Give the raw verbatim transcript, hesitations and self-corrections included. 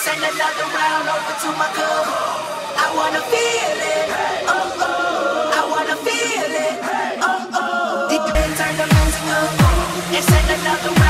send another round over to my cup. I wanna feel it, oh oh. I wanna feel it, oh oh. D J turn the music up and send another round.